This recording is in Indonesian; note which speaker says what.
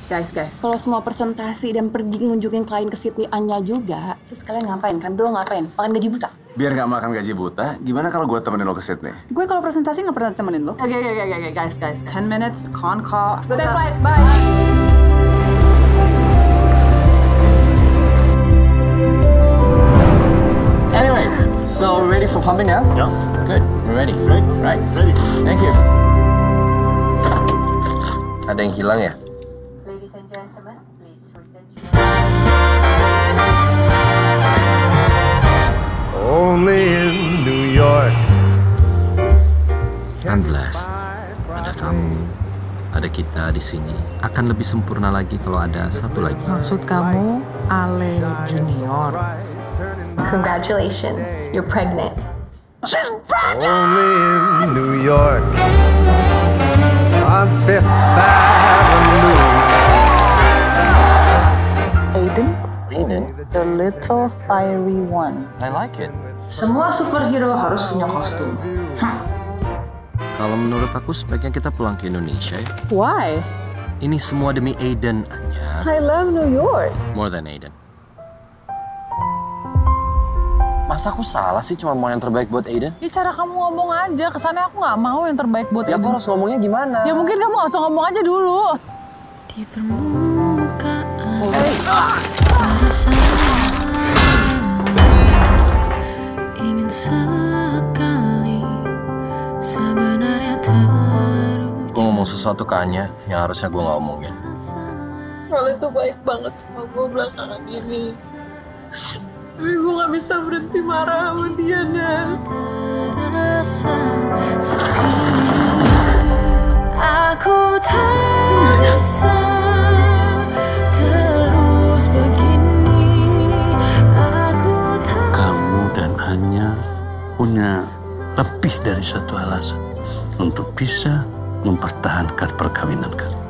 Speaker 1: Guys, kalau semua presentasi dan pergi ngunjungin klien ke Citra Anya juga, terus kalian ngapain? Kalian berdua ngapain? Makan gaji buta?
Speaker 2: Biar nggak makan gaji buta, gimana kalau gue temenin lo ke Sydney?
Speaker 1: Gue kalau presentasi nggak pernah temenin lo. Oke, guys. 10 minutes, con call.
Speaker 3: Stay flight, bye.
Speaker 4: Anyway, so we're ready for pumping now?
Speaker 5: Yeah.
Speaker 4: Good, we're ready.
Speaker 5: Right.
Speaker 4: Right.
Speaker 5: Ready.
Speaker 4: Thank you. Ada yang hilang ya?
Speaker 3: Ladies and gentlemen, please return to...
Speaker 5: Only in New York.
Speaker 6: I'm blessed. Ada kamu, ada kita di sini. Akan lebih sempurna lagi kalau ada satu lagi.
Speaker 7: Maksud kamu Ale Junior?
Speaker 8: Congratulations, you're pregnant.
Speaker 5: She's pregnant! Only in New York. On Fifth Avenue.
Speaker 7: Aiden? The little fiery one.
Speaker 4: I like it.
Speaker 1: Semua superhero harus punya kostum.
Speaker 6: Kalau menurut aku sebaiknya kita pulang ke Indonesia ya.
Speaker 7: Why?
Speaker 6: Ini semua demi Aiden, Anya.
Speaker 7: I love New York.
Speaker 6: More than Aiden.
Speaker 4: Masa aku salah sih cuma mau yang terbaik buat Aiden?
Speaker 7: Ya cara kamu ngomong aja, kesannya aku nggak mau yang terbaik buat
Speaker 4: Ya
Speaker 7: Aiden.
Speaker 4: aku harus ngomongnya gimana?
Speaker 7: Ya mungkin kamu langsung ngomong aja dulu.
Speaker 9: Di permukaan terasa ingin sekali sebenarnya terus.
Speaker 6: Gue ngomong sesuatu ke Anya yang harusnya gue nggak omongin.
Speaker 1: Kalian tuh baik banget sama gue belakangan ini. Tapi gue gak bisa berhenti marah sama dia, Nes.
Speaker 9: Terasa sepi, aku tak bisa terus begini. Aku tak...
Speaker 10: Kamu dan Anya punya lebih dari satu alasan untuk bisa mempertahankan perkawinan kalian.